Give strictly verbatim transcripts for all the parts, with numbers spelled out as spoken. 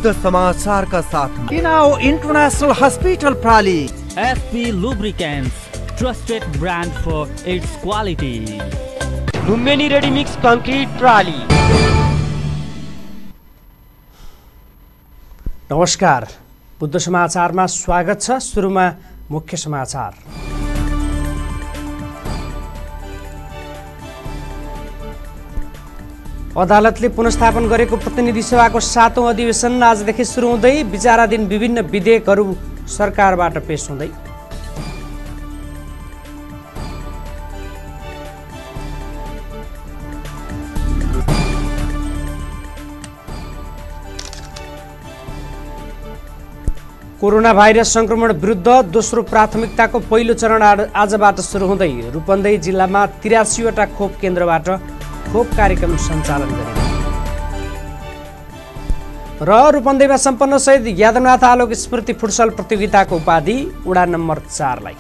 शुद्ध समाचार का साथ तिनाओ इंटरनेशनल हॉस्पिटल प्राली। SP lubricants, trusted brand for its quality. Lumbini ready mix concrete प्राली। नमस्कार, बुद्ध समाचारमा स्वागत छ। सुरुमा मुख्य समाचार। अदालतले पुनर्स्थापन गरेको प्रतिनिधि सभाको सातौं अधिवेशन आजदेखि सुरु हुँदै विचाराधीन विभिन्न विधेयकहरू सरकारबाट पेश हुँदै। कोरोना भाइरस संक्रमण विरुद्ध दोस्रो प्राथमिकताको पहिलो चरण आजबाट सुरु हुँदै रूपन्देही जिल्लामा तिरासीवटा खोप केन्द्रबाट खोप कार्यक्रम सञ्चालन गरियो र रूपन्देहीमा सम्पन्न शहीद यादवनाथ आलोक स्मृति फुटसल प्रतियोगिताको उपाधि उडा नम्बर चारलाई।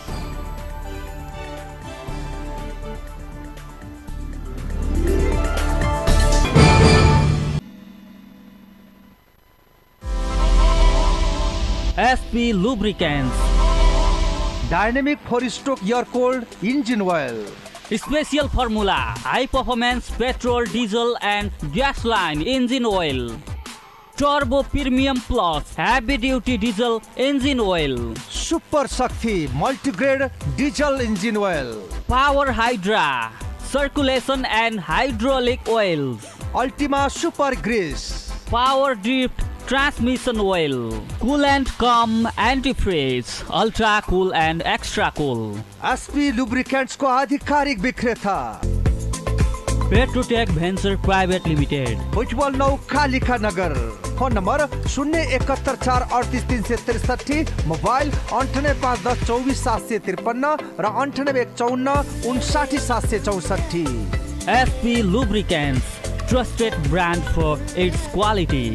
SP lubricants, dynamic four stroke air cooled engine oil, special formula high performance petrol diesel and gasoline engine oil, turbo premium plus heavy duty diesel engine oil, super Shakti multigrade diesel engine oil, power hydra circulation and hydraulic oils, ultima super grease, power drift transmission oil, coolant cum antifreeze, ultra cool and extra cool. SP lubricants को आधिकारिक विक्रेता Petrotech venture private limited, भुजबल नौ कालिका नगर। Phone number शून्य इकहत्तर चार अड़तीस तीन सौ तिरसठी, मोबाइल अंठानब्बे पाँच दस चौबीस सात सौ तिरपन्न र अंठानब्बे एक चौन्न उनसाठी सात सौ चौसठी। SP lubricants, trusted brand for its quality.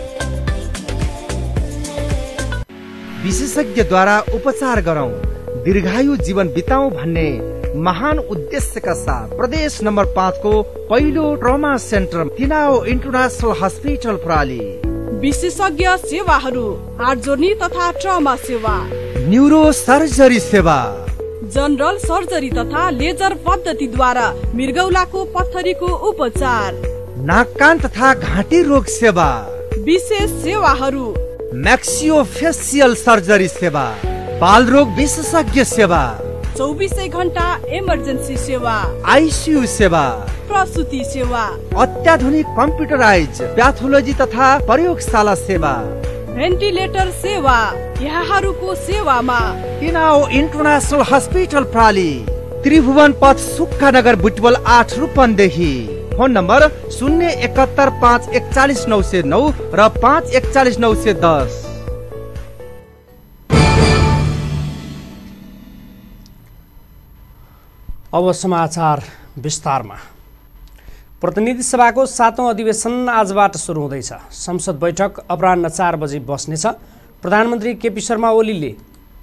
विशेषज्ञद्वारा उपचार गरौं, दीर्घायु जीवन बिताउँ भन्ने महान उद्देश्यका साथ प्रदेश नम्बर पाँच को पहिलो trauma centre Tinau international hospital प्राली। विशेषज्ञ सेवाहरू, हार्ट जोर्नी तथा ट्रमा सेवा, न्यूरो सर्जरी सेवा, जनरल सर्जरी तथा लेजर पद्धतिद्वारा मृगौलाको पत्थरीको उपचार, नाक कान तथा घाँटी रोग सेवा, विशेष सेवाहरू, मैक्सियोफेसियल सर्जरी सेवा, बाल रोग विशेषज्ञ सेवा, चौबीसै घण्टा इमर्जेन्सी सेवा, आईसीयू सेवा, प्रसूति सेवा, अत्याधुनिक कम्प्युटराइज प्याथोलोजी तथा प्रयोगशाला सेवा, भेन्टिलेटर सेवा यहाँहरूको सेवामा तिनाओ इंटरनेशनल हॉस्पिटल प्राली, त्रिभुवन पथ सुक्खा नगर बुटवल आठ रूपन्देही। फोन नंबर शून्य इकहत्तर पाँच एकचालीस नौ सौ नौ र पाँच एकचालीस नौ सौ दस। अब समाचार विस्तारमा। प्रतिनिधि सभाको सातौं अधिवेशन आजबाट सुरु हुँदैछ। संसद बैठक अपराह्न चार बजे बस्नेछ। प्रधानमन्त्री केपी शर्मा ओलीले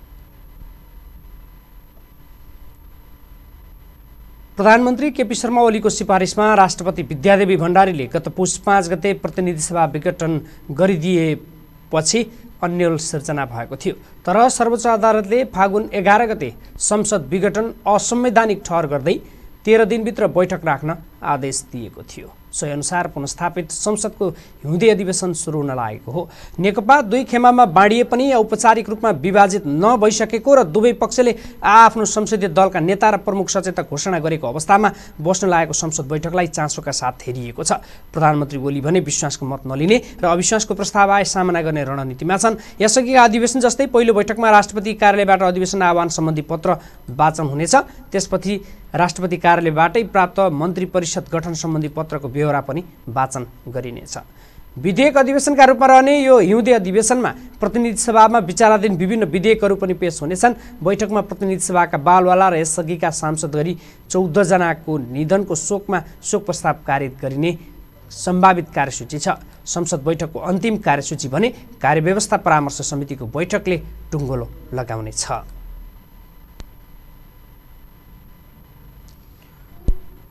प्रधानमन्त्री केपी शर्मा ओलीको सिफारिसमा राष्ट्रपति विद्यादेवी भण्डारीले गत पुष पाँच गते प्रतिनिधि सभा विघटन गरिदिएपछि अन्यल सिर्जना भएको थियो। तर सर्वोच्च अदालतले फागुन एघार गते संसद विघटन असंवैधानिक ठहर गर्दै तेह्र दिनभित्र बैठक राख्न आदेश दिएको थियो। सोही अनुसार पुनस्थापित संसदको हिउँदे अधिवेशन सुरु हुन लागेको हो। नेकपा दुई खेमामा बाँडिए पनि औपचारिक रूपमा विभाजित नभइसकेको र दुवै पक्षले आफ्नो संसदीय दलका नेता र प्रमुख सचेतक घोषणा गरेको अवस्थामा बस्न लागेको संसद बैठकलाई चासोका साथ हेरिएको छ। प्रधानमन्त्री ओली भने विश्वासको मत नलिने र अविश्वासको प्रस्ताव आए सामना गर्ने रणनीतिमा छन्। यसअघिका अधिवेशन जस्तै पहिलो बैठकमा राष्ट्रपति कार्यालयबाट अधिवेशन आह्वान सम्बन्धी पत्र वाचन हुनेछ। त्यसपछि राष्ट्रपति कार्यालयबाटै प्राप्त मन्त्री परिषद गठन सम्बन्धी पत्रको बेहोरा पनि वाचन गरिनेछ। विधेयक अधिवेशनका रूपमा रहने यो हिउँदे अधिवेशनमा प्रतिनिधि सभामा विचाराधीन विभिन्न विधेयकहरू पनि पेश हुनेछन्। बैठकमा प्रतिनिधि सभाका बालवाला र यसअघिका सांसद गरी चौध जनाको निधनको शोकमा शोक प्रस्ताव पारित गरिने सम्भावित कार्यसूची छ। संसद बैठकको अन्तिम कार्यसूची भने कार्यव्यवस्था परामर्श समितिको बैठकले टुङ्गोलो लगाउनेछ।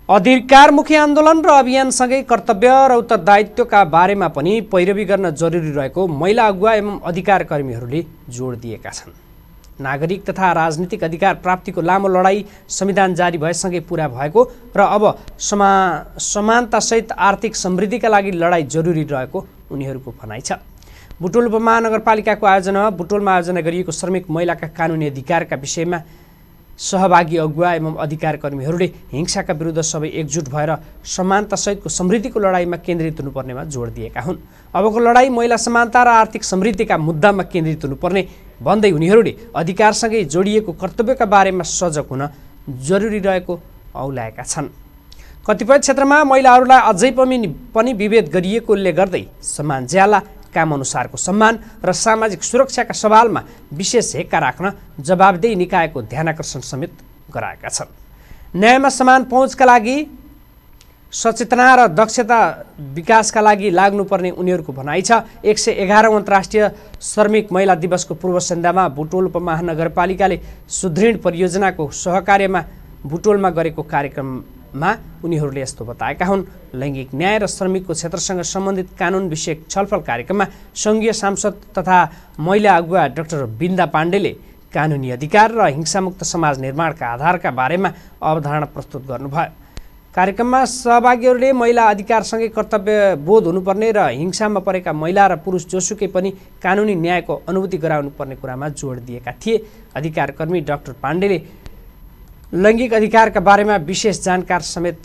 अधिकारमुखी आन्दोलन र अभियानसँगै कर्तव्य र उत्तरदायित्वका बारेमा पनि पैरवी गर्न जरुरी रहेको महिला अगुवा एवं अधिकार कर्मीहरूले जोड दिएका छन्। नागरिक तथा राजनीतिक अधिकार प्राप्तिको लामो लडाईँ संविधान जारी भएसँगै पुरा भएको र अब समा समानतासहित आर्थिक समृद्धिका लागि लडाईँ जरुरी रहेको उनीहरूको भनाइ छ। बुटोल उपमहानगरपालिकाको आयोजनामा बुटोलमा आयोजना गरिएको श्रमिक महिलाका कानुनी अधिकारका विषयमा सहभागी अगुवा एवं अधिकार कर्मीहरूले हिंसाका विरुद्ध सबै एकजुट भएर समानतासहितको समृद्धिको लडाईँमा केन्द्रित हुनुपर्नेमा जोड दिएका हुन्। अबको लडाईँ महिला समानता र आर्थिक समृद्धिका मुद्दामा केन्द्रित हुनुपर्ने भन्दै उनीहरूले अधिकारसँगै जोडिएको कर्तव्यका बारेमा सजग हुन जरुरी रहेको औल्याएका छन्। कतिपय क्षेत्रमा महिलाहरूलाई अझै पनि विभेद गरिएकोले गर्दै समान ज्याला, काम अनुसारको सम्मान र सामाजिक सुरक्षाका सवालमा विशेष हेक्का राख्न जवाबदेही निकायको ध्यानाकर्षण समेत गराएका छन्। न्यायमा समान पहुँचका लागि सचेतना र दक्षता विकासका लागि लाग्नुपर्ने उनीहरूको भनाइ छ। एक सय एघारौँ अन्तर्राष्ट्रिय श्रमिक महिला दिवसको पूर्व सन्ध्यामा बुटोल उपमहानगरपालिकाले सुदृढ परियोजनाको सहकार्यमा बुटोलमा गरेको कार्यक्रममा उनीहरूले यस्तो बताएका हुन्। लैङ्गिक न्याय र श्रमिकको क्षेत्रसँग सम्बन्धित कानुन विषयक छलफल कार्यक्रममा सङ्घीय सांसद तथा महिला अगुवा डाक्टर बिन्दा पाण्डेले कानुनी अधिकार र हिंसामुक्त समाज निर्माणका आधारका बारेमा अवधारणा प्रस्तुत गर्नुभयो। कार्यक्रममा सहभागीहरूले महिला अधिकारसँगै कर्तव्य बोध हुनुपर्ने र हिंसामा परेका महिला र पुरुष जोसुकै पनि कानुनी न्यायको अनुभूति गराउनुपर्ने कुरामा जोड दिएका थिए। अधिकार कर्मी डाक्टर पाण्डेले लैङ्गिक अधिकारका बारेमा विशेष जानकार समेत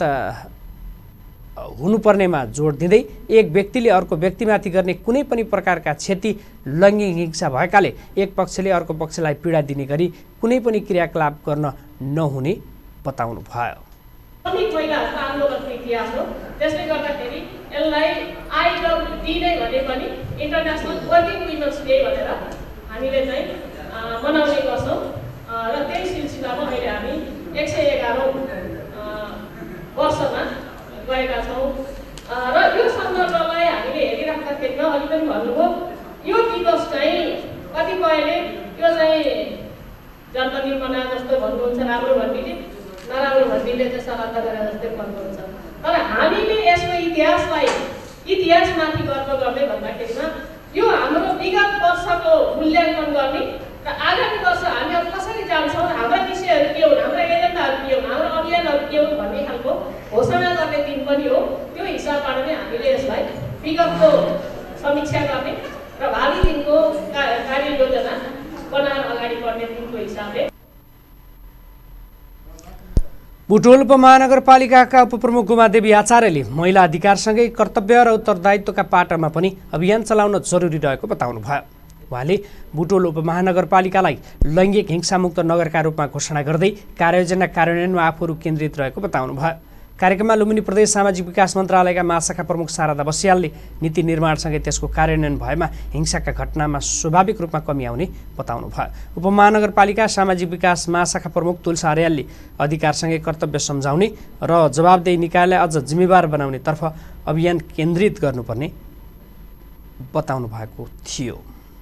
हुनुपर्नेमा जोड दिँदै एक व्यक्तिले अर्को व्यक्तिमाथि गर्ने कुनै पनि प्रकारका क्षति लैङ्गिक हिंसा भएकाले एक पक्षले अर्को पक्षलाई पीडा दिने गरी कुनै पनि क्रियाकलाप गर्न नहुने बताउनु भयो। महिलाहरूको आन्दोलनको इतिहास हो। त्यसले गर्दाखेरि यसलाई आइडब्ल्युडी नै भने पनि इन्टरनेसनल वर्किङ वुमेन्स डे भनेर हामीले चाहिँ मनाउने गर्छौँ र त्यही सिलसिलामा अहिले हामी एक सय एघारौँ वर्षमा गएका छौँ र यो सन्दर्भलाई हामीले हेरिराख्दाखेरि अघि पनि भन्नुभयो यो दिवस चाहिँ कतिपयले यो चाहिँ जन्मदिनमा जस्तो भन्नुहुन्छ, राम्रो भन्नेले नराम्रो भन्नेले चाहिँ सराहना गरे जस्तै भन्नुहुन्छ। तर हामीले यसको इतिहासलाई इतिहासमाथि गर्व गर्दै भन्दाखेरिमा यो हाम्रो विगत वर्षको मूल्याङ्कन गर्ने र आगामी वर्ष हामी अब कसरी जान्छौँ, हाम्रा विषयहरू के हुन्, हाम्रा एजेन्डाहरू के हुन्, हाम्रो अभियानहरू के हुन् भन्ने खालको घोषणा गर्ने दिन पनि हो। त्यो हिसाबबाट नै हामीले यसलाई विगतको समीक्षा गर्ने र भावी दिनको कार्ययोजना बनाएर अगाडि बढ्ने दिनको हिसाबले। बुटोल उपमहानगरपालिकाका उपप्रमुख उमादेवी आचार्यले महिला अधिकारसँगै कर्तव्य र उत्तरदायित्वका पाटामा पनि अभियान चलाउन जरुरी रहेको बताउनुभयो। उहाँले बुटोल उपमहानगरपालिकालाई लैङ्गिक हिंसामुक्त नगरका रूपमा घोषणा गर्दै कार्ययोजना कार्यान्वयनमा आफूहरू केन्द्रित रहेको बताउनुभयो। कार्यक्रममा लुम्बिनी प्रदेश सामाजिक विकास मन्त्रालयका महाशाखा प्रमुख शारदा बस्यालले नीति निर्माणसँगै त्यसको कार्यान्वयन भएमा हिंसाका घटनामा स्वाभाविक रूपमा कमी आउने बताउनुभयो। उपमहानगरपालिका सामाजिक विकास महाशाखा प्रमुख तुलसा अर्यालले अधिकारसँगै कर्तव्य सम्झाउने र जवाबदेही निकायलाई अझ जिम्मेवार बनाउनेतर्फ अभियान केन्द्रित गर्नुपर्ने बताउनु भएको थियो।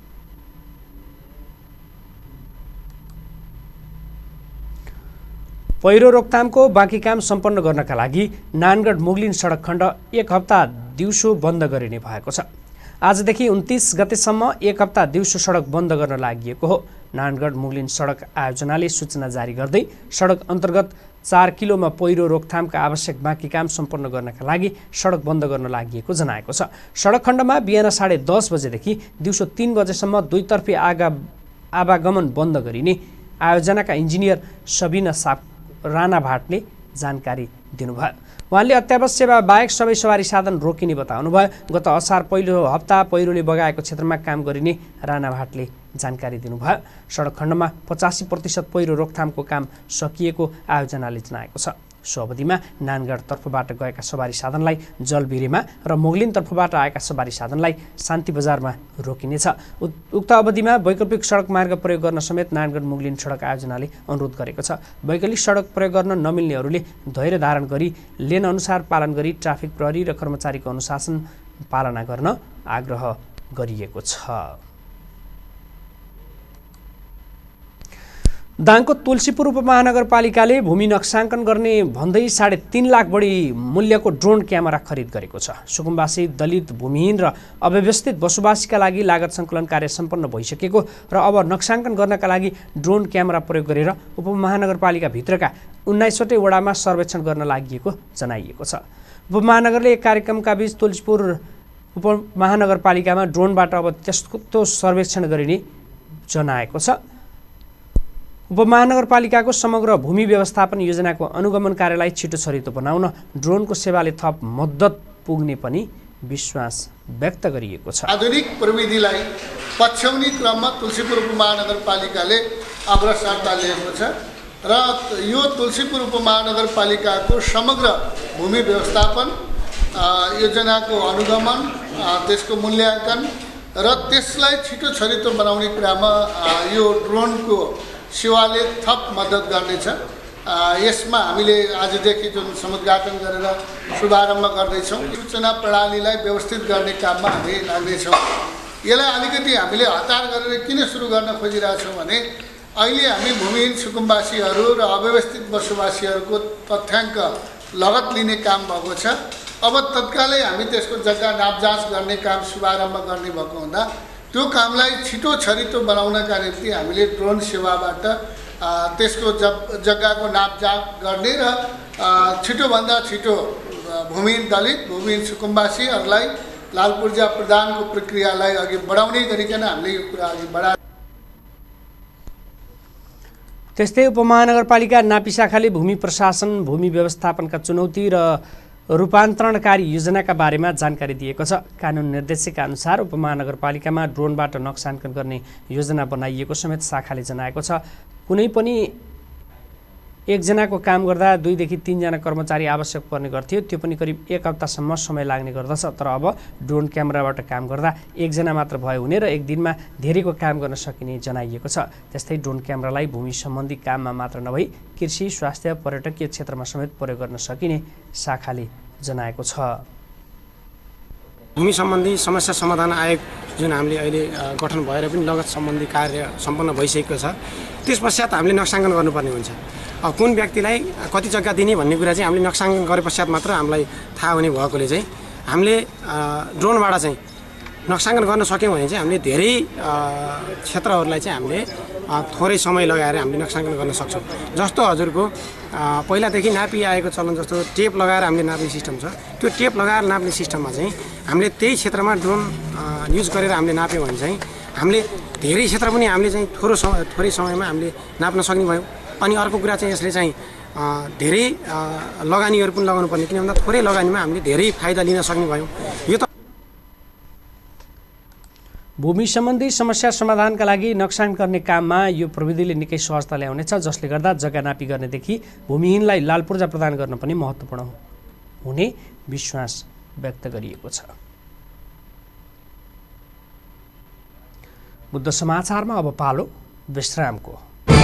पहिरो रोकथामको बाँकी काम सम्पन्न गर्नका लागि नानगढ मुगलिन सडक खण्ड एक हप्ता दिउँसो बन्द गरिने भएको छ। आजदेखि उन्तिस गतेसम्म एक हप्ता दिउँसो सडक बन्द गर्न लागि हो। नानगढ मुगलिन सडक आयोजनाले सूचना जारी गर्दै सडक अन्तर्गत चार किलोमा पहिरो रोकथामका आवश्यक बाँकी काम सम्पन्न गर्नका लागि सडक बन्द गर्न लागि जनाएको छ। सडक खण्डमा बिहान साढे दस बजेदेखि दिउँसो तीन बजेसम्म दुईतर्फी आगा आवागमन बन्द गरिने आयोजनाका इन्जिनियर सबिना साप राणा भाटले जानकारी दिनुभयो। उहाँले अत्यावश्यक सेवा बाहेक सबै सवारी साधन रोकिने बताउनुभयो। गत असार पहिलो हप्ता पहिरोले बगाएको क्षेत्रमा काम गरिने राणा भाटले जानकारी दिनुभयो। सडक खण्डमा पचासी प्रतिशत पहिरो रोकथामको काम सकिएको आयोजनाले जनाएको छ। सो अवधिमा नानगढ तर्फबाट गएका सवारी साधनलाई जलबिरेमा र मोगलिन तर्फबाट आएका सवारी साधनलाई शान्ति बजारमा रोकिनेछ। उक्त अवधिमा वैकल्पिक सडक मार्ग प्रयोग गर्न समेत नानगढ मुगलिन सडक आयोजनाले अनुरोध गरेको छ। वैकल्पिक सडक प्रयोग गर्न नमिल्नेहरूले धैर्य धारण गरी लेन अनुसार पालन गरी ट्राफिक प्रहरी र कर्मचारीको अनुशासन पालना गर्न आग्रह गरिएको छ। दाङको तुलसीपुर उपमहानगरपालिकाले भूमि नक्साङ्कन गर्ने भन्दै साढे तीन लाख बढी मूल्यको ड्रोन क्यामेरा खरिद गरेको छ। सुकुम्बासी दलित भूमिहीन र अव्यवस्थित बसोबासीका लागि लागत सङ्कलन कार्य सम्पन्न भइसकेको र अब नक्साङ्कन गर्नका लागि ड्रोन क्यामेरा प्रयोग गरेर उपमहानगरपालिकाभित्रका उन्नाइसवटै वडामा सर्वेक्षण गर्न लागि जनाइएको छ। उपमहानगरले एक कार्यक्रमका बीच तुलसीपुर उपमहानगरपालिकामा ड्रोनबाट अब त्यस्तो सर्वेक्षण गरिने जनाएको छ। उपमहानगरपालिकाको समग्र भूमि व्यवस्थापन योजनाको अनुगमन कार्यलाई छिटो छरितो बनाउन ड्रोनको सेवाले थप मद्दत पुग्ने पनि विश्वास व्यक्त गरिएको छ। आधुनिक प्रविधिलाई पछ्याउने क्रममा तुलसीपुर उपमहानगरपालिकाले अग्रसरता लिएको छ र यो तुलसीपुर उपमहानगरपालिकाको समग्र भूमि व्यवस्थापन योजनाको अनुगमन, त्यसको मूल्याङ्कन र त्यसलाई छिटो छरितो बनाउने कुरामा यो ड्रोनको सेवाले थप मद्दत गर्नेछ। यसमा हामीले आजदेखि जुन समुद्घाटन गरेर शुभारम्भ गर्दैछौँ, सूचना प्रणालीलाई व्यवस्थित गर्ने काममा हामी लाग्नेछौँ। यसलाई अलिकति हामीले हतार गरेर किन सुरु गर्न खोजिरहेछौँ भने अहिले हामी भूमिहीन सुकुम्बासीहरू र अव्यवस्थित बसोबासीहरूको तथ्याङ्क लगत लिने काम भएको छ। अब तत्कालै हामी त्यसको जग्गा नापजाँच गर्ने काम शुभारम्भ गर्ने भएको हुँदा त्यो कामलाई छिटो छरितो बनाउनका निम्ति हामीले ड्रोन सेवाबाट त्यसको जग्गाको नापजाँच गर्ने र छिटोभन्दा छिटो भूमिहीन दलित भूमिहीन सुकुम्बासीहरूलाई लाल पूर्जा प्रदानको प्रक्रियालाई अघि बढाउने गरिकन हामीले यो कुरा अघि बढा। त्यस्तै उपमहानगरपालिका नापी शाखाले भूमि प्रशासन, भूमि व्यवस्थापनका चुनौती र रूपान्तरणकारी योजनाका बारेमा जानकारी दिएको छ। कानुन निर्देशिका अनुसार उपमहानगरपालिकामा ड्रोनबाट नक्साङ्कन गर्ने योजना बनाइएको समेत शाखाले जनाएको छ। कुनै पनि एकजनाको काम गर्दा दुईदेखि तीनजना कर्मचारी आवश्यक पर्ने गर्थ्यो, त्यो पनि करिब एक हप्तासम्म समय लाग्ने गर्दछ। तर अब ड्रोन क्यामेराबाट काम गर्दा एकजना मात्र भए हुने र एक दिनमा धेरैको काम गर्न सकिने जनाइएको छ। त्यस्तै ड्रोन क्यामेरालाई भूमि सम्बन्धी काममा मात्र नभई कृषि, स्वास्थ्य, पर्यटकीय क्षेत्रमा समेत प्रयोग गर्न सकिने शाखाले जनाएको छ। भूमि सम्बन्धी समस्या समाधान आयोग जुन हामीले अहिले गठन भएर पनि लगत सम्बन्धी कार्य सम्पन्न भइसकेको छ, त्यस पश्चात हामीले नक्साङ्कन गर्नुपर्ने हुन्छ। कुन व्यक्तिलाई कति जग्गा दिने भन्ने कुरा चाहिँ हामीले नक्साङ्कन गरे पश्चात मात्र हामीलाई थाहा हुने भएकोले चाहिँ हामीले ड्रोनबाट चाहिँ नक्साङ्कन गर्न सक्यौँ भने चाहिँ हामीले धेरै क्षेत्रहरूलाई चाहिँ हामीले थोरै समय लगाएर हामीले नक्साङ्कन गर्न सक्छौँ। जस्तो हजुरको पहिलादेखि नापी आएको चलन जस्तो टेप लगाएर हामीले नाप्ने सिस्टम छ, त्यो टेप लगाएर नाप्ने सिस्टममा चाहिँ हामीले त्यही क्षेत्रमा ड्रोन युज गरेर हामीले नाप्यौँ भने चाहिँ हामीले धेरै क्षेत्र पनि हामीले चाहिँ थोरो समय थोरै समयमा हामीले नाप्न सक्ने भयौँ। अनि अर्को कुरा चाहिँ यसले चाहिँ धेरै लगानीहरू पनि लगाउनु पर्ने, किन भन्दा थोरै लगानीमा हामीले धेरै फाइदा लिन सक्ने भयौँ। यो त भूमि सम्बन्धी समस्या समाधानका लागि नक्साङ्कन गर्ने काममा यो प्रविधिले निकै सहजता ल्याउनेछ, जसले गर्दा जग्गा नापी गर्नेदेखि भूमिहीनलाई लाल पूर्जा प्रदान गर्न पनि महत्त्वपूर्ण हुने विश्वास व्यक्त गरिएको छ। बुद्ध समाचारमा अब पालो विश्रामको।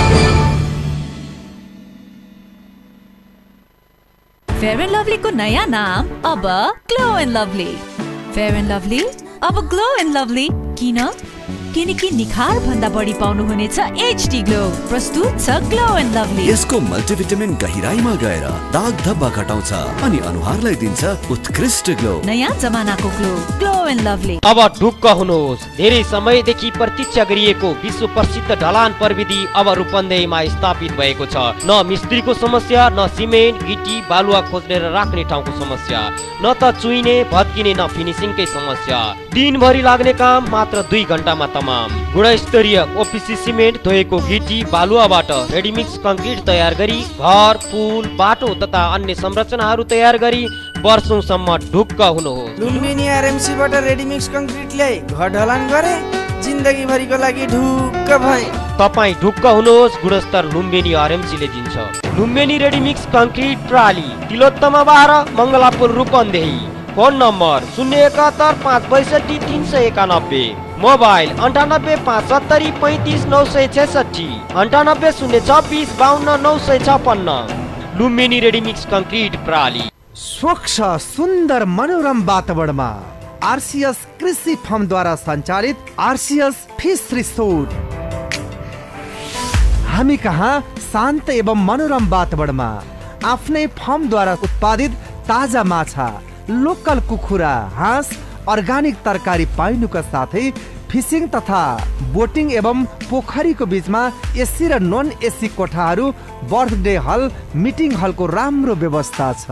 फेयर एन्ड लभली को नयाँ नाम अब glow and lovely. Fair and lovely अब ग्लो एन्ड लभली किन? किनकि निखार भन्दा बढी पाउनु हुनेछ एचडी ग्लो। प्रस्तुत छ ग्लो एन्ड लभली। यसको मल्टिभिटामिन गहिराईमा गएर दाग धब्बा घटाउँछ अनि अनुहारलाई दिन्छ उत्कृष्ट ग्लो। नयाँ जमानाको ग्लो, ग्लो एन्ड लभली। अब ढुक्क हुनुहोस्, धेरै समयदेखि प्रतीक्षा गरिएको विश्व प्रसिद्ध ढलान प्रविधि अब रूपन्देहीमा स्थापित भएको छ। न मिस्त्रीको समस्या, न सिमेन्ट, गिटी, बालुवा खोज्ने र राख्ने ठाउँको समस्या, न त चुइने भत्किने, न फिनिसिङकै समस्या। दिनभरि लाग्ने काम मात्र दुई घण्टामा तमाम। गुणस्तरीय ओपिसी सिमेन्ट, धोएको गिटी, बालुवाबाट रेडीमिक्स कङ्क्रिट तयार गरी घर, पुल, बाटो तथा अन्य संरचनाहरू तयार गरी वर्षौंसम्म ढुक्क हुनुहोस्। लुम्बिनी आरएमसीबाट रेडीमिक्स कङ्क्रिट ल्याई घर ढलान गरे, जिन्दगी भरिको लागि ढुक्क भए। तपाईँ ढुक्क हुनुहोस्, गुणस्तर लुम्बिनी आरएमसीले दिन्छ। लुम्बिनी रेडीमिक्स कङ्क्रिट प्राली, तिलोत्तमा बाह्र, मङ्गलापुर, रूपन्देही। फोन नम्बर शून्य एकात्तर पाँच बैसठी तीन सय एकानब्बे। मोबाइल अन्ठानब्बे पाँच सत्तरी पैँतिस नौ सय छैसठी, अन्ठानब्बे शून्य छब्बिस बाहन्न नौ सय छपन्न। लुम्बिनी रेडीमिक्स कङ्क्रिट प्राली। स्वच्छ सुन्दर मनोरम वातावरणमा आरसीएस कृषि फर्मद्वारा सञ्चालित आरसीएस फिस रिसोर्ट हामी कहाँ शान्त एवं मनोरम वातावरणमा आफ्नै फर्मद्वारा उत्पादित ताजा माछा, लोकल कुखुरा, हाँस, अर्गानिक तरकारी पाइनुका साथै फिसिङ तथा बोटिङ एवं पोखरीको बीचमा एसी र नन एसी कोठाहरू, बर्थडे हल, मिटिङ हलको राम्रो व्यवस्था छ।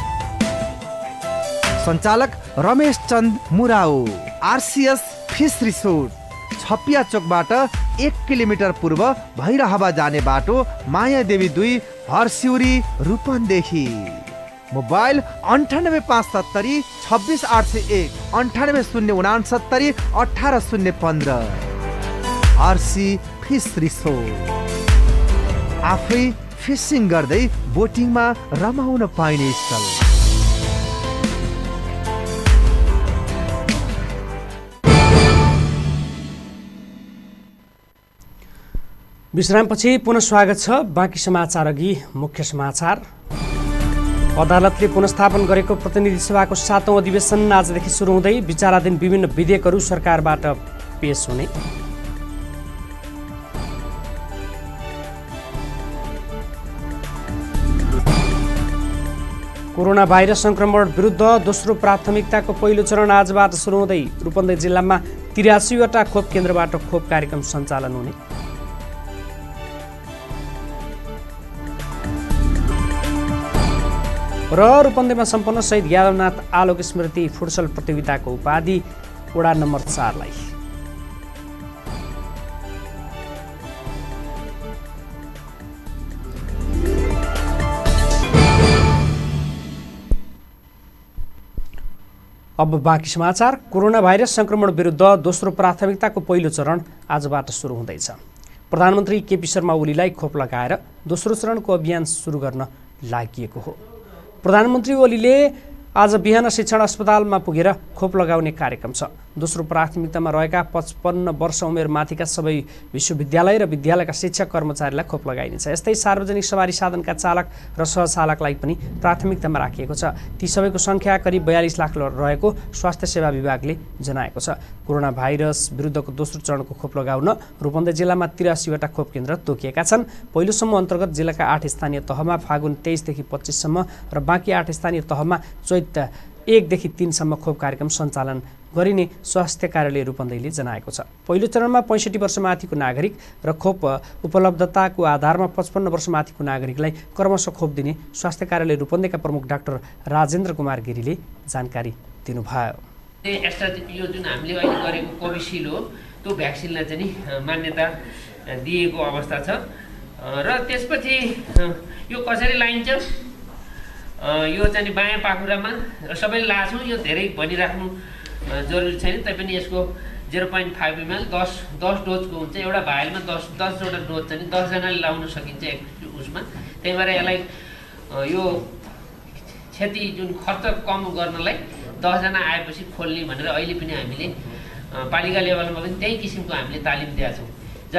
सञ्चालक Ramesh Chand Murau, RCS fish resort, Chhapiya चोकबाट एक किलोमिटर पूर्व भैरहवा जाने बाटो, माया देवी दुई, हरसिउरी, रूपन्देही। मोबाइल अन्ठानब्बे पाँच सत्तरी छब्बिस आठ सय एक, अन्ठानब्बे शून्य उनासत्तरी अठार शून्य पन्ध्र। आरसी फिस रिसोर्ट, आफै फिसिङ गर्दै बोटिङमा रमाउन पाइने स्थल। विश्रामपछि पुनः स्वागत छ। बाँकी समाचार अघि मुख्य समाचार। अदालतले पुनर्स्थापन गरेको प्रतिनिधि सभाको सातौं अधिवेशन आजदेखि सुरु हुँदै विचाराधीन विभिन्न विधेयकहरू सरकारबाट पेश हुने। कोरोना भाइरस संक्रमण विरुद्ध दोस्रो प्राथमिकताको पहिलो चरण आजबाट सुरु हुँदै रूपन्देही जिल्लामा तिरासीवटा खोप केन्द्रबाट खोप कार्यक्रम सञ्चालन हुने। र रूपन्देहीमा सम्पन्न शहीद यादवनाथ आलोक स्मृति फुटसल प्रतियोगिताको उपाधि वडा नम्बर चारलाई। अब बाँकी समाचार। कोरोना भाइरस संक्रमण विरुद्ध दोस्रो प्राथमिकताको पहिलो चरण आजबाट सुरु हुँदैछ। प्रधानमन्त्री केपी शर्मा ओलीलाई खोप लगाएर दोस्रो चरणको अभियान सुरु गर्न लागि हो। प्रधानमन्त्री ओलीले आज बिहान शिक्षण अस्पतालमा पुगेर खोप लगाउने कार्यक्रम छ। दोस्रो प्राथमिकतामा रहेका पचपन्न वर्ष उमेर माथिका सबै विश्वविद्यालय र विद्यालयका शिक्षक कर्मचारीलाई खोप लगाइनेछ। यस्तै सार्वजनिक सवारी साधनका चालक र सहचालकलाई पनि प्राथमिकतामा राखिएको छ। ती सबैको सङ्ख्या करिब बयालिस लाख रहेको स्वास्थ्य सेवा विभागले जनाएको छ। कोरोना भाइरस विरुद्धको दोस्रो चरणको खोप लगाउन रूपन्देही जिल्लामा तिरासीवटा खोप केन्द्र तोकिएका छन्। पहिलो समूह अन्तर्गत जिल्लाका आठ स्थानीय तहमा फागुन तेइसदेखि पच्चिससम्म र बाँकी आठ स्थानीय तहमा चैत एकदेखि तीनसम्म खोप कार्यक्रम सञ्चालन गरिने स्वास्थ्य कार्यालय रूपन्देहीले जनाएको छ। पहिलो चरणमा पैँसठी वर्ष माथिको नागरिक र खोप उपलब्धताको आधारमा पचपन्न वर्ष माथिको नागरिकलाई क्रमशः खोप दिने स्वास्थ्य कार्यालय रूपन्देहीका प्रमुख डाक्टर राजेन्द्र कुमार गिरीले जानकारी दिनुभयो। एक्स्ट्रा यो जुन हामीले अहिले गरेको कोभिसिल्ड हो त्यो भ्याक्सिनलाई चाहिँ मान्यता दिएको अवस्था छ र त्यसपछि यो कसरी लाइन्छ यो चाहिँ बायाँ पाखुरामा सबैले लाछौँ। यो धेरै भनिराख्नु जरुरी छैन, तैपनि यसको जिरो पोइन्ट फाइभ एमएल दस दस डोजको हुन्छ। एउटा भाइलमा दस दसवटा डोज चाहिँ दसजनाले लाउन सकिन्छ एक उसमा। त्यही भएर यसलाई यो क्षति जुन खर्च कम गर्नलाई दसजना आएपछि खोल्ने भनेर अहिले पनि हामीले पालिका लेभलमा पनि त्यही किसिमको हामीले तालिम दिएका छौँ।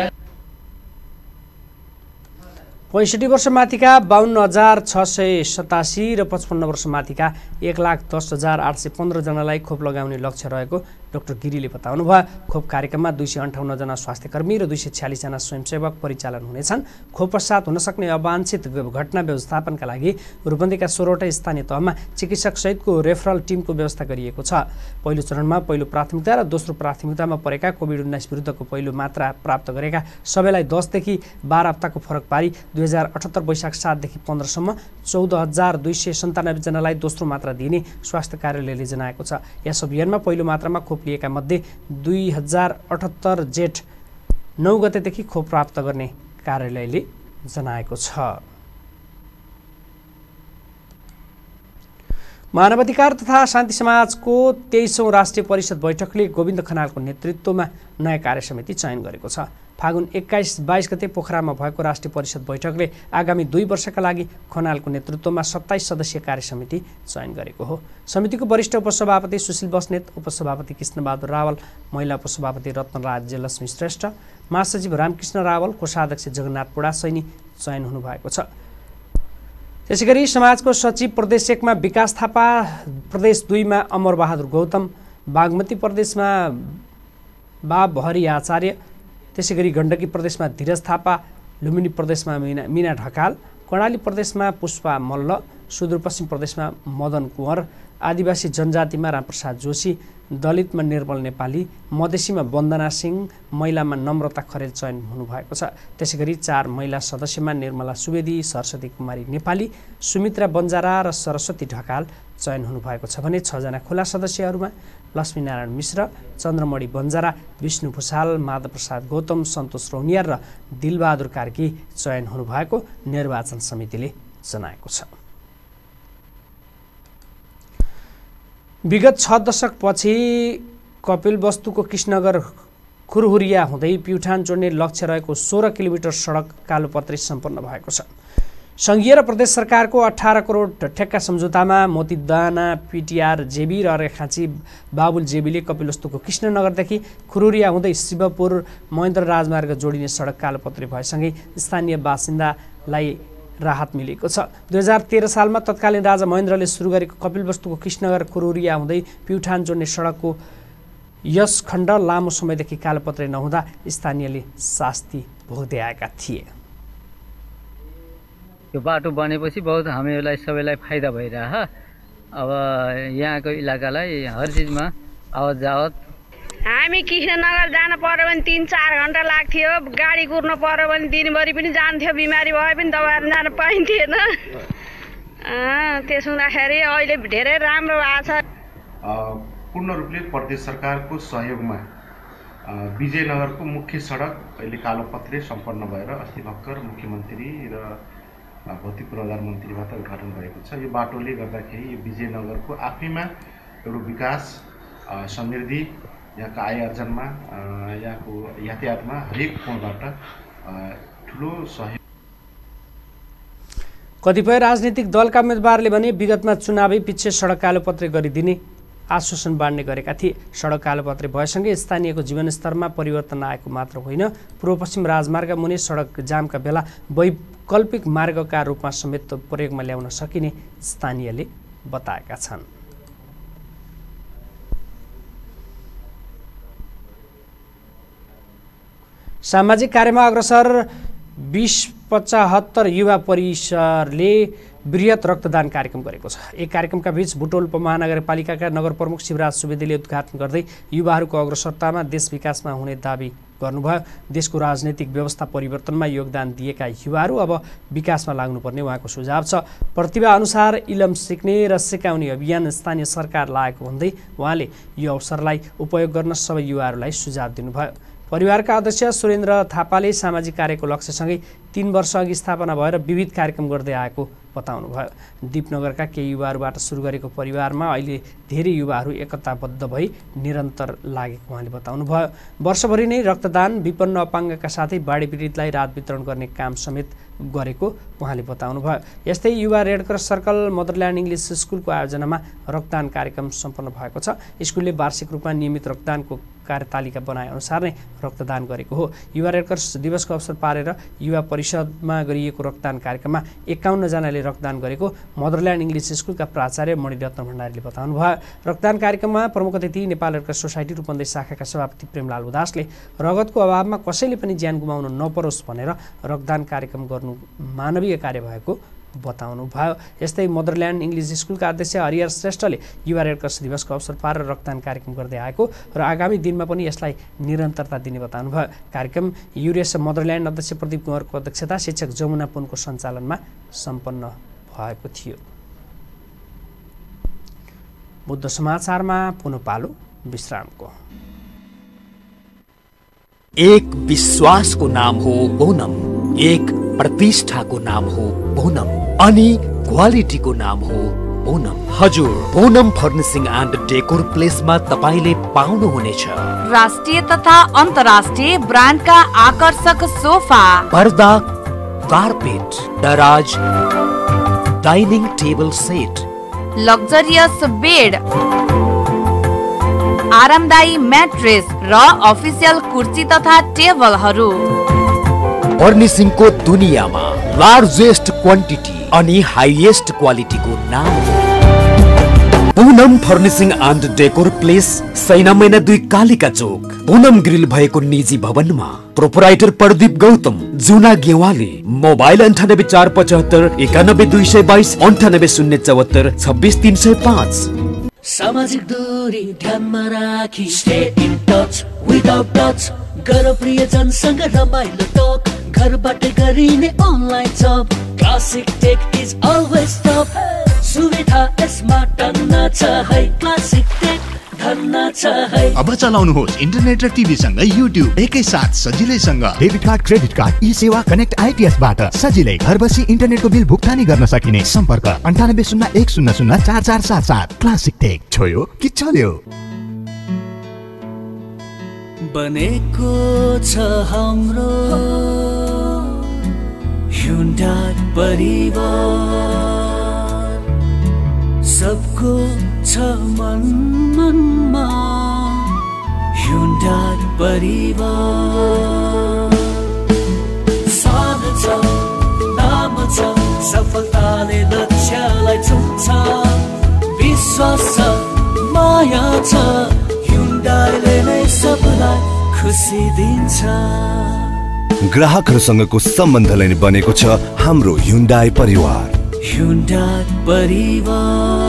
पैँसठी वर्ष माथिका बाहन्न हजार छ सय सतासी र पचपन्न वर्ष माथिका एक लाख दस हजार आठ सय पन्ध्रजनालाई खोप लगाउने लक्ष्य रहेको डाक्टर गिरीले बताउनुभयो। खोप कार्यक्रममा दुई सय अन्ठाउन्नजना स्वास्थ्यकर्मी र दुई सय छ्यालिसजना स्वयंसेवक परिचालन हुनेछन्। खोप पश्चात हुन सक्ने अवाञ्छित घटना व्यवस्थापनका लागि रूपन्देहीका सोह्रवटै स्थानीय तहमा चिकित्सक सहितको रेफरल टिमको व्यवस्था गरिएको छ। पहिलो चरणमा पहिलो प्राथमिकता र दोस्रो प्राथमिकतामा परेका कोभिड उन्नाइस विरुद्धको पहिलो मात्रा प्राप्त गरेका सबैलाई दसदेखि बाह्र हप्ताको फरक पारी दुई हजार अठहत्तर वैशाख सातदेखि पन्ध्रसम्म चौध हजार दुई सय सन्तानब्बेजनालाई दोस्रो मात्रा दिने स्वास्थ्य कार्यालयले जनाएको छ। यस अभियानमा पहिलो मात्रामा खोप लिएका मध्ये दुई हजार अठहत्तर जेठ नौ गतेदेखि खोप प्राप्त गर्ने कार्यालयले जनाएको छ। मानवाधिकार तथा शान्ति समाजको तेइसौँ राष्ट्रिय परिषद बैठकले गोविन्द खनालको नेतृत्वमा नयाँ कार्य समिति चयन गरेको छ। फागुन एक्काइस बाइस गते पोखरामा भएको राष्ट्रिय परिषद बैठकले आगामी दुई वर्षका लागि खनालको नेतृत्वमा सत्ताइस सदस्यीय कार्य समिति चयन गरेको हो। समितिको वरिष्ठ उपसभापति सुशील बस्नेत, उपसभापति कृष्णबहादुर रावल, महिला उपसभापति रत्नराज्यलक्ष्मी श्रेष्ठ, महासचिव रामकृष्ण रावल, कोषाध्यक्ष जगन्नाथ पुडा सैनी चयन हुनुभएको छ। त्यसैगरी समाजको सचिव प्रदेश एकमा विकास थापा, प्रदेश दुईमा अमरबहादुर गौतम, बागमती प्रदेशमा बा भहरी आचार्य, त्यसैगरी गण्डकी प्रदेशमा धीरज थापा, लुम्बिनी प्रदेशमा मिना मिना ढकाल, कर्णाली प्रदेशमा पुष्पा मल्ल, सुदूरपश्चिम प्रदेशमा मदन कुँवर, आदिवासी जनजातिमा रामप्रसाद जोशी, दलितमा निर्मल नेपाली, मधेसीमा वन्दना सिंह, महिलामा नम्रता खरेल चयन हुनुभएको छ। त्यसै गरी चार महिला सदस्यमा निर्मला सुवेदी, सरस्वती कुमारी नेपाली, सुमित्रा बन्जारा र सरस्वती ढकाल चयन हुनुभएको छ भने छजना खुला सदस्यहरूमा लक्ष्मीनारायण मिश्र, चन्द्रमणि बन्जारा, विष्णु भूषाल, माधव प्रसाद गौतम, सन्तोष रौनियार र दिलबहादुर कार्की चयन हुनुभएको निर्वाचन समितिले जनाएको छ। विगत छ दशकपछि कपिलवस्तुको कृष्णनगर खुरहुरिया हुँदै प्युठान जोड्ने लक्ष्य रहेको सोह्र किलोमिटर सडक कालोपत्री सम्पन्न भएको छ। सङ्घीय र प्रदेश सरकारको अठार करोड ठेक्का सम्झौतामा मोतीदाना, पिटिआर जेबी र रेखाँची बाबुल जेबीले कपिलवस्तुको कृष्णनगरदेखि खुरुरिया हुँदै शिवपुर महेन्द्र राजमार्ग जोडिने सडक कालोपत्री भएसँगै स्थानीय बासिन्दालाई राहत मिलेको छ। दुई हजार तेह्र सालमा तत्कालीन राजा महेन्द्रले सुरु गरेको कपिलवस्तुको कृष्णनगर खुरुरिया हुँदै प्युठान जोड्ने सडकको यस खण्ड लामो समयदेखि कालोपत्री नहुँदा स्थानीयले शास्ति भोग्दै आएका थिए। यो बाटो बनेपछि बहुत हामीलाई सबैलाई फाइदा भइरह। अब यहाँको इलाकालाई हर चिजमा आवत जावत। हामी कृष्णनगर जान पर्यो भने तिन चार घन्टा लाग्थ्यो, गाडी कुर्नु पर्यो भने दिनभरि पनि जान्थ्यो, बिमारी भए पनि दबाएर जान पाइन्थेन। त्यसो हुँदाखेरि अहिले धेरै राम्रो भएको छ। पूर्ण रूपले प्रदेश सरकारको सहयोगमा विजयनगरको मुख्य सडक अहिले कालोपत्री सम्पन्न भएर अस्ति भर्खर मुख्यमन्त्री र भौतिक पूर्वाधार मन्त्रीबाट उद्घाटन भएको छ। यो बाटोले गर्दाखेरि यो विजयनगरको आफैमा एउटा विकास, समृद्धि, यहाँको आय आर्जनमा, यहाँको यातायातमा हरेक कोणबाट ठुलो सहयोग। कतिपय राजनीतिक दलका उम्मेदवारले भने विगतमा चुनावी पछि सडक कालोपत्री गरिदिने आश्वासन बाँड्ने गरेका थिए। सडक कालोपत्री भएसँगै स्थानीयको जीवनस्तरमा परिवर्तन आएको मात्र होइन, पूर्व पश्चिम राजमार्ग मुनि सडक जामका बेला वैकल्पिक मार्गका रूपमा समेत प्रयोगमा ल्याउन सकिने स्थानीयले बताएका छन्। सामाजिक कार्यमा अग्रसर बीस पचहत्तर युवा परिसरले बृहत रक्तदान कार्यक्रम गरेको छ। एक कार्यक्रमका बीच बुटोल उपमहानगरपालिकाका नगर प्रमुख शिवराज सुवेदीले उद्घाटन गर्दै युवाहरूको अग्रसरतामा देश विकासमा हुने दाबी गर्नुभयो। देशको राजनैतिक व्यवस्था परिवर्तनमा योगदान दिएका युवाहरू अब विकासमा लाग्नुपर्ने उहाँको सुझाव छ। प्रतिभा अनुसार इलम सिक्ने र सिकाउने अभियान स्थानीय सरकार लागेको भन्दै उहाँले यो अवसरलाई उपयोग गर्न सबै युवाहरूलाई सुझाव दिनुभयो। परिवारका अध्यक्ष सुरेन्द्र थापाले सामाजिक कार्यको लक्ष्यसँगै तीन वर्ष अघि स्थापना भएर विविध कार्यक्रम गर्दै आएको बताउनुभयो। दिपनगरका केही युवाहरूबाट सुरु गरेको परिवारमा अहिले धेरै युवाहरू एकताबद्ध भई निरन्तर लागेको उहाँले बताउनुभयो। वर्षभरि नै रक्तदान, विपन्न अपाङ्गका साथै बाढी पीडितलाई राहत वितरण गर्ने काम समेत गरेको उहाँले बताउनुभयो। यस्तै युवा रेडक्रस सर्कल मदरल्यान्ड इङ्ग्लिस स्कुलको आयोजनामा रक्तदान कार्यक्रम सम्पन्न भएको छ। स्कुलले वार्षिक रूपमा नियमित रक्तदानको कार्यतालिका बनाए अनुसार नै रक्तदान गरेको हो। युवा रेडक्रस दिवसको अवसर पारेर युवा परिषदमा गरिएको रक्तदान कार्यक्रममा एकाउन्न जनाले रक्तदान गरेको मदरल्यान्ड इङ्ग्लिस स्कुलका प्राचार्य मणिरत्न भण्डारीले बताउनुभयो। रक्तदान कार्यक्रममा प्रमुख अतिथि नेपाल रेडक्रस सोसाइटी रूपन्देही शाखाका सभापति प्रेमलाल उदासले रगतको अभावमा कसैले पनि ज्यान गुमाउनु नपरोस् भनेर रक्तदान कार्यक्रम गर्नु मानवीय कार्य भएको बताउनुभयो। यस्तै मदरल्यान्ड इङ्ग्लिस स्कुलका अध्यक्ष हरिहर श्रेष्ठले युवा रेडक्रस दिवसको अवसर पारेर रक्तदान कार्यक्रम गर्दै आएको र आगामी दिनमा पनि यसलाई निरन्तरता दिने बताउनुभयो। कार्यक्रम युरेस मदरल्यान्ड अध्यक्ष प्रदीप कुँवरको अध्यक्षता, शिक्षक जमुना पुनको सञ्चालनमा सम्पन्न भएको थियो। बुद्ध समाचारमा पुनः पालो विश्रामको। एक विश्वासको नाम हो बोनम, एक प्रतिष्ठाको नाम हो बोनम अनि क्वालिटीको नाम हो बोनम। हजुर, बोनम फर्निसिङ एन्ड डेकोर प्लेसमा तपाईले पाउनुहुनेछ राष्ट्रिय तथा अन्तर्राष्ट्रिय ब्रान्डका आकर्षक सोफा, पर्दा, कार्पेट, दराज, dining table set, luxurious bed, आरामदायी म्याट्रेस र अफिसियल कुर्सी तथा टेबलहरू। फर्निसिङको दुनियाँमा लार्जेस्ट क्वान्टिटी अनि हाइएस्ट क्वालिटीको नाम Poonam furnishing and decor place Saina Maina दुई कालिका चोक पूनम ग्रिल भएको निजी भवनमा प्रोपराइटर प्रदीप गौतम जुना गेवाली मोबाइल अन्ठानब्बे चार पचहत्तर एकानब्बे दुई सय बाइस अन्ठानब्बे शून्य चौहत्तर छब्बिस तीन सय पाँच। सामाजिक दूरी ध्यानमा राखी stay in touch without touch गर प्रियजनसँग रमाइलो टक घरबाट गरिने अनलाइन जब classic tech is always top सुविधा यसमा टन्न छ है क्लासिक टेक धन्न छ है। अब चलाउनुहोस् इन्टरनेट र टिभी सँगै युट्युब एकै साथ सजिलैसँग। Debit card credit card e सेवा कनेक्ट आइपीएस बाट सजिलै घर बसी इन्टरनेटको बिल भुक्तानी गर्न सकिने। सम्पर्क अन्ठानब्बे शून्य एक शून्य शून्य चार चार सात सात। क्लासिक टेक छोयो कि चल्यो। बनेको छ हाम्रो Hyundai परिवार सबको छ मन मनमा Hyundai परिवार साथ छ नाम छ सफलताले लक्ष्यलाई छुन्छ विश्वास छ माया छ Hyundaiले नै सबलाई खुसी दिन्छ। ग्राहकहरूसँगको सम्बन्धलाई बनेको छ हाम्रो Hyundai परिवार। Hyundai परिवार।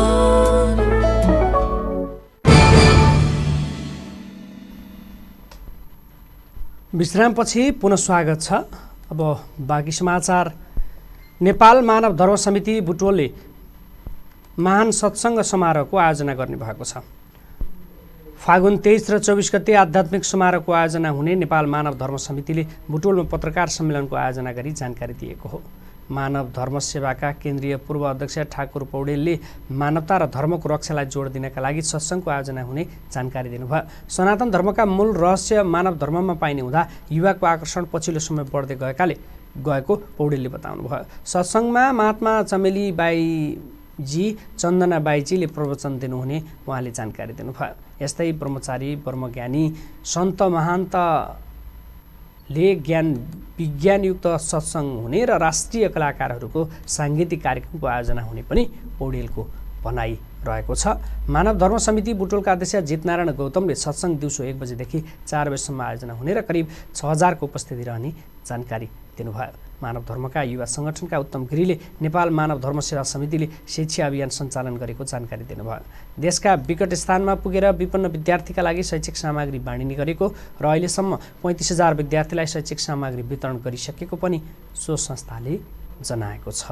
विश्रामपछि पुनः स्वागत छ। अब बाँकी समाचार। नेपाल मानव धर्म समिति बुटवलले महान सत्सङ्ग समारोहको आयोजना गर्ने भएको छ। फागुन तेइस र चौबिस गते आध्यात्मिक समारोहको आयोजना हुने नेपाल मानव धर्म समितिले बुटवलमा पत्रकार सम्मेलनको आयोजना गरी जानकारी दिएको हो। मानव धर्म सेवाका केन्द्रीय पूर्व अध्यक्ष ठाकुर पौडेलले मानवता र धर्मको रक्षालाई जोड दिनका लागि सत्सङ्गको आयोजना हुने जानकारी दिनुभयो। सनातन धर्मका मूल रहस्य मानव धर्ममा पाइने हुँदा युवाको आकर्षण पछिल्लो समय बढ्दै गएकाले गएको पौडेलले बताउनुभयो। सत्सङ्गमा महात्मा चमेली बाईजी चन्दना बाईजीले प्रवचन दिनुहुने उहाँले जानकारी दिनुभयो। यस्तै ब्रह्मचारी ब्रह्मज्ञानी सन्त महान्तले ज्ञान विज्ञानयुक्त सत्सङ्ग हुने र राष्ट्रिय कलाकारहरूको साङ्गीतिक कार्यक्रमको आयोजना हुने पनि पौडेलको भनाइ रहेको छ। मानव धर्म समिति बुटवलका अध्यक्ष जितनारायण गौतमले सत्सङ्ग दिउँसो एक बजेदेखि चार बजेसम्म आयोजना हुने र करिब छ हजारको उपस्थिति रहने जानकारी दिनुभयो। मानव धर्मका युवा सङ्गठनका उत्तम गिरीले नेपाल मानव धर्म सेवा समितिले शिक्षा अभियान सञ्चालन गरेको जानकारी दिनुभयो। देशका विकट स्थानमा पुगेर विपन्न विद्यार्थीका लागि शैक्षिक सामग्री बाँडिने गरेको र अहिलेसम्म पैँतिस हजार विद्यार्थीलाई शैक्षिक सामग्री वितरण गरिसकेको पनि सो संस्थाले जनाएको छ।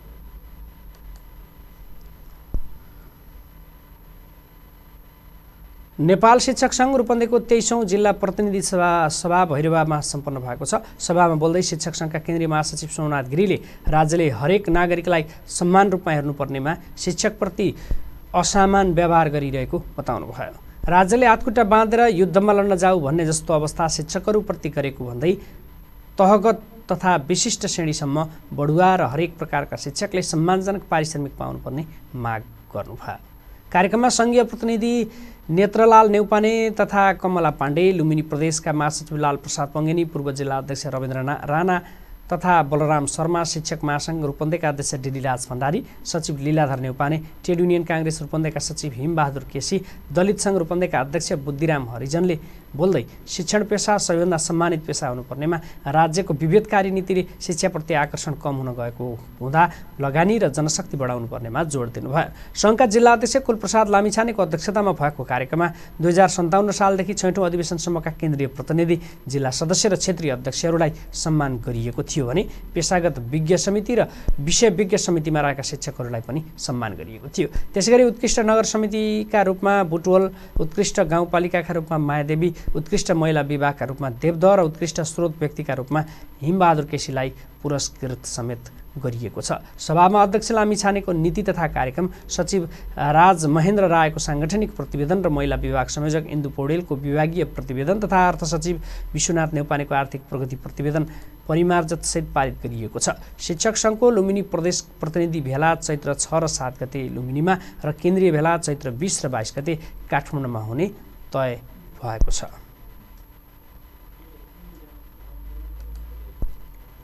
नेपाल शिक्षक सङ्घ रूपन्देहीको तेइसौँ जिल्ला प्रतिनिधि सभा सभा भैरवामा सम्पन्न भएको छ। सभामा बोल्दै शिक्षक सङ्घका केन्द्रीय महासचिव सोमनाथ गिरीले राज्यले हरेक नागरिकलाई समान रूपमा हेर्नुपर्नेमा शिक्षकप्रति असामान व्यवहार गरिरहेको बताउनुभयो। राज्यले हातखुट्टा बाँधेर युद्धमा लड्न जाऊ भन्ने जस्तो अवस्था शिक्षकहरूप्रति गरेको भन्दै तहगत तथा विशिष्ट श्रेणीसम्म बढुवा र हरेक प्रकारका शिक्षकले सम्मानजनक पारिश्रमिक पाउनुपर्ने माग गर्नुभयो। कार्यक्रममा सङ्घीय प्रतिनिधि नेत्रलाल नेउपाने तथा कमला पाण्डे, लुम्बिनी प्रदेशका महासचिव लाल प्रसाद पङ्गेनी, पूर्व जिल्ला अध्यक्ष रविन्द्र राणा तथा बलराम शर्मा, शिक्षक महासङ्घ रूपन्देहीका अध्यक्ष डिडीराज भण्डारी, सचिव Liladhar Neupane, trade union congress रूपन्देहीका सचिव हिमबहादुर केसी, दलित सङ्घ रूपन्देहीका अध्यक्ष बुद्धिराम हरिजनले बोल्दै शिक्षण पेसा सबैभन्दा सम्मानित पेसा हुनुपर्नेमा राज्यको विभेदकारी नीतिले शिक्षाप्रति आकर्षण कम हुन गएको हुँदा लगानी र जनशक्ति बढाउनु पर्नेमा जोड दिनुभयो। सङ्घका जिल्ला अध्यक्ष कुलप्रसाद लामिछानेको अध्यक्षतामा भएको कार्यक्रममा दुई हजार सन्ताउन्न सालदेखि छैठौँ अधिवेशनसम्मका केन्द्रीय प्रतिनिधि, जिल्ला सदस्य र क्षेत्रीय अध्यक्षहरूलाई सम्मान गरिएको थियो भने पेसागत विज्ञ समिति र विषय विज्ञ समितिमा रहेका शिक्षकहरूलाई पनि सम्मान गरिएको थियो। त्यसैगरी उत्कृष्ट नगर समितिका रूपमा बुटवल, उत्कृष्ट गाउँपालिकाका रूपमा मायादेवी, उत्कृष्ट महिला विभागका रूपमा देवदह र उत्कृष्ट स्रोत व्यक्तिका रूपमा हिमबहादुर केसीलाई पुरस्कृत समेत गरिएको छ। सभामा अध्यक्ष लामिछानेको नीति तथा कार्यक्रम, सचिव राज महेन्द्र रायको साङ्गठनिक प्रतिवेदन र महिला विभाग संयोजक इन्दु पौडेलको विभागीय प्रतिवेदन तथा अर्थ सचिव विश्वनाथ नेउपानेको आर्थिक प्रगति प्रतिवेदन परिमार्जत सहित पारित गरिएको छ। शिक्षक सङ्घको लुम्बिनी प्रदेश प्रतिनिधि भेला चैत्र छ र सात गते लुम्बिनीमा र केन्द्रीय भेला चैत्र बिस र बाइस गते काठमाडौँमा हुने तय भएको छ।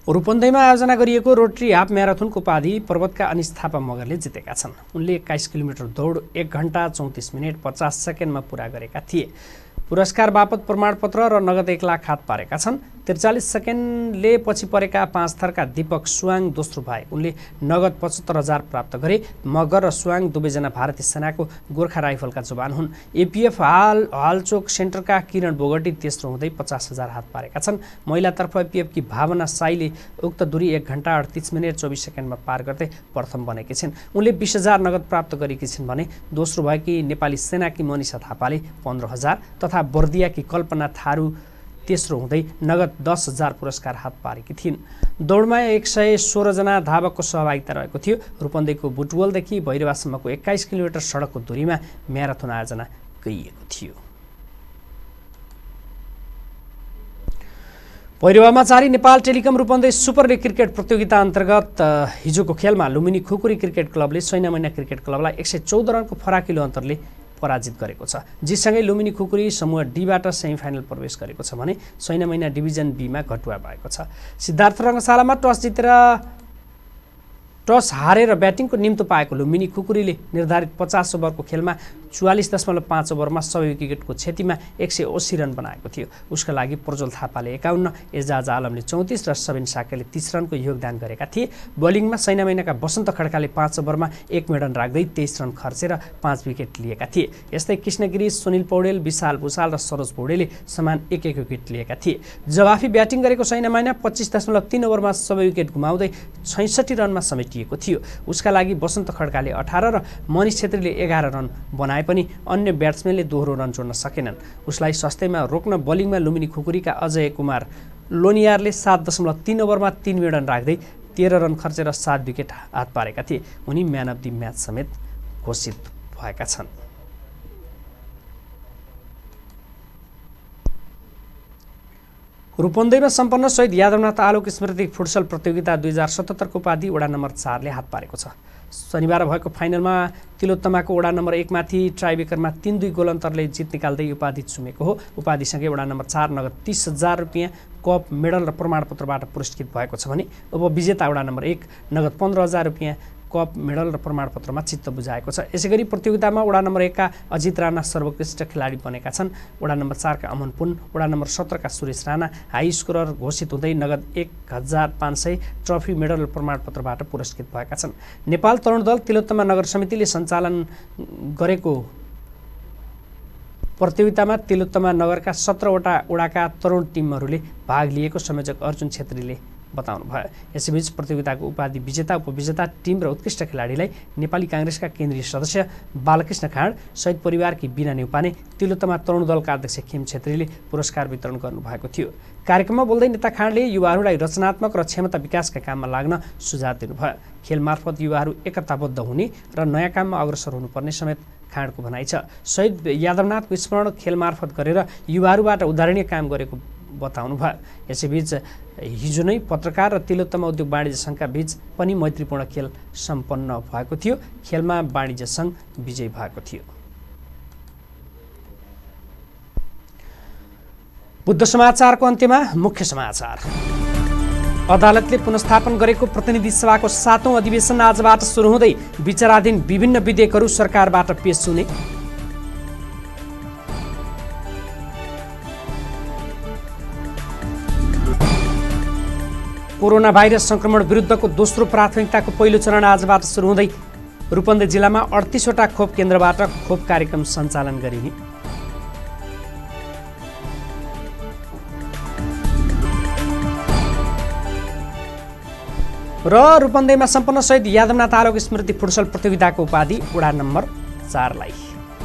रूपन्देहीमा आयोजना गरिएको रोटरी हाफ म्याराथनको उपाधि पर्वतका अनिश थापा मगरले जितेका छन्। उनले एक्काइस किलोमिटर दौड एक घण्टा चौतिस मिनट पचास सेकेन्डमा पुरा गरेका थिए। पुरस्कार बापत प्रमाणपत्र र नगद एक लाख हात पारेका छन्। त्रिचालिस सेकेन्डले पछि परेका पाँच थरका दीपक सुवाङ दोस्रो भए। उनले नगद पचहत्तर हजार प्राप्त गरे। मगर र सुवाङ दुवैजना भारतीय सेनाको गोर्खा राइफलका जवान हुन्। एपिएफ हाल हालचोक सेन्टरका किरण बोगटी तेस्रो हुँदै पचास हजार हात पारेका छन्। महिलातर्फ एपिएफकी भावना साईले उक्त दूरी एक घण्टा अडतिस मिनट चौबिस सेकेन्डमा पार गर्दै प्रथम बनेकी छिन्। उनले बिस हजार नगद प्राप्त गरेकी छिन् भने दोस्रो भएकी नेपाली सेनाकी मनिषा थापाले पन्ध्र हजार तथा बर्दियाकी कल्पना थारू तेस्रो हुँदै नगद दस हजार पुरस्कार हात पारेकी थिइन्। दौडमा एक सय सोह्रजना धावकको सहभागिता रहेको थियो। रूपन्देहीको बुटवलदेखि भैरवासम्मको एक्काइस किलोमिटर सडकको दूरीमा म्याराथन आयोजना गरिएको थियो। भैरवामा जारी Nepal telecom Rupandehi super league cricket प्रतियोगिता अन्तर्गत हिजोको खेलमा लुम्बिनी खुकुरी क्रिकेट क्लबले सैनामैना क्रिकेट क्लबलाई एक सय चौध रनको फराकिलो अन्तरले पराजित गरेको छ। जितसँगै लुम्बिनी खुकुरी समूह डीबाट सेमिफाइनल प्रवेश गरेको छ भने सैनामैना डिभिजन बीमा घटुवा भएको छ। सिद्धार्थ रङ्गशालामा टस जितेर टस हारेर ब्याटिङको निम्तो पाएको लुम्बिनी खुकुरीले निर्धारित पचास ओभरको खेलमा चुवालिस दशमलव पाँच ओभरमा सबै विकेटको क्षतिमा एक सय अस्सी रन बनाएको थियो। उसका लागि प्रज्वल थापाले एकाउन्न, एजाज आलमले चौतिस र सबिन साकेले तीस रनको योगदान गरेका थिए। बोलिङमा सैनामैनाका वसन्त खड्काले पाँच ओभरमा एक मेडन राख्दै तेइस रन खर्चेर पाँच विकेट लिएका थिए। यस्तै कृष्णगिरी, सुनिल पौडेल, विशाल भूषाल र सरोज पौडेलले समान एक एक विकेट लिएका थिए। जवाफी ब्याटिङ गरेको सैनामैना पच्चिस दशमलव तीन ओभरमा सबै विकेट गुमाउँदै छैसठी रनमा समेटिएको थियो। उसका लागि वसन्त खड्काले अठार र मनिष छेत्रीले एघार रन बनाए पनि अन्य ब्याट्सम्यानले दोहोरो रन जोड्न सकेनन्। उसलाई सस्तैमा रोक्न बोलिङमा लुम्बिनी खुकुरीका अजय कुमार लोनियारले सात दशमलव तीन ओभरमा तीन मेडन राख्दै तेह्र रन खर्चेर सात विकेट हात पारेका थिए। उनी म्यान अफ द म्याच समेत घोषित भएका छन्। रूपन्देहीमा सम्पन्न शहीद यादवनाथ आलोक स्मृति फुटसल प्रतियोगिता दुई हजार सतहत्तरको उपाधि वडा नम्बर चारले हात पारेको छ। शनिबार भएको फाइनलमा तिलोत्तमाको वडा नम्बर एकमाथि ट्राइबेकरमा तीन दुई गोल अन्तरले जित निकाल्दै उपाधि चुमेको हो। उपाधिसँगै वडा नम्बर चार नगद तीस हजार रुपियाँ कप मेडल र प्रमाणपत्रबाट पुरस्कृत भएको छ भने उपविजेता वडा नम्बर एक नगद पन्ध्र हजार रुपियाँ कप मेडल र प्रमाणपत्रमा चित्त बुझाएको छ। यसैगरी प्रतियोगितामा वडा नम्बर एकका अजित राणा सर्वोत्कृष्ट खेलाडी बनेका छन्। वडा नम्बर चारका अमन पुन, वडा नम्बर सत्रका सुरेश राणा हाई स्कोरर घोषित हुँदै नगद एक हजार पाँच सय ट्रफी मेडल र प्रमाणपत्रबाट पुरस्कृत भएका छन्। नेपाल तरुण दल तिलोत्तमा नगर समितिले सञ्चालन गरेको प्रतियोगितामा तिलोत्तमा नगरका सत्रवटा वडाका तरुण टिमहरूले भाग लिएको संयोजक अर्जुन छेत्रीले बताउनु भयो। यसैबीच प्रतियोगिताको उपाधि विजेता, उपविजेता टिम र उत्कृष्ट खेलाडीलाई नेपाली काङ्ग्रेसका केन्द्रीय सदस्य बालकृष्ण खाँड, शहीद परिवारकी बिना नेउपाने, तिलोत्तमा तरुण दलका अध्यक्ष खेम छेत्रीले पुरस्कार वितरण गर्नुभएको थियो। कार्यक्रममा बोल्दै नेता खाँडले युवाहरूलाई रचनात्मक र क्षमता विकासका काममा लाग्न सुझाव दिनुभयो। खेल मार्फत युवाहरू एकताबद्ध हुने र नयाँ काममा अग्रसर हुनुपर्ने समेत खाँडको भनाइ छ। शहीद यादवनाथको स्मरण खेल मार्फत गरेर युवाहरूबाट उदाहरणीय काम गरेको बताउनु भयो। यसैबीच हिजो नै पत्रकार र तिलोत्तमा उद्योग वाणिज्य सङ्घका बीच पनि मैत्रीपूर्ण खेल सम्पन्न भएको थियो। खेलमा वाणिज्य सङ्घ विजयी भएको थियो। बुद्ध समाचारको अन्त्यमा मुख्य समाचार। अदालतले पुनर्स्थापन गरेको प्रतिनिधि सभाको सातौं अधिवेशन आजबाट सुरु हुँदै विचाराधीन विभिन्न विधेयकहरू सरकारबाट पेश हुने। कोरोना भाइरस संक्रमण विरुद्धको दोस्रो प्राथमिकताको पहिलो चरण आजबाट सुरु हुँदै रूपन्देही जिल्लामा अडतिसवटा खोप केन्द्रबाट खोप कार्यक्रम सञ्चालन गरिने। र रूपन्देहीमा सम्पन्न शहीद यादवनाथ आलोक स्मृति फुटसल प्रतियोगिताको उपाधि वडा नम्बर चारलाई।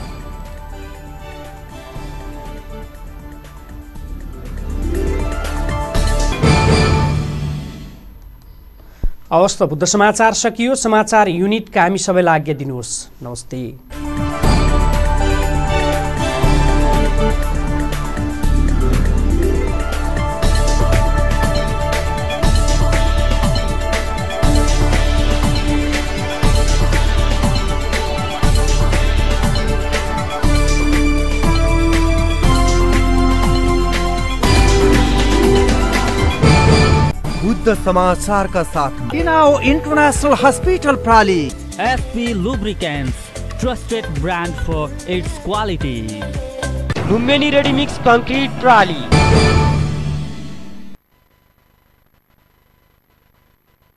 अवस्था बुद्ध समाचार सकियो। समाचार युनिटका हामी सबैलाई आज्ञा दिनुहोस्। नमस्ते। शुद्ध समाचार का साथ इनाओ इंटरनेशनल हॉस्पिटल प्राली। SP lubricants, trusted brand for its quality. Lumbini ready mix concrete प्राली।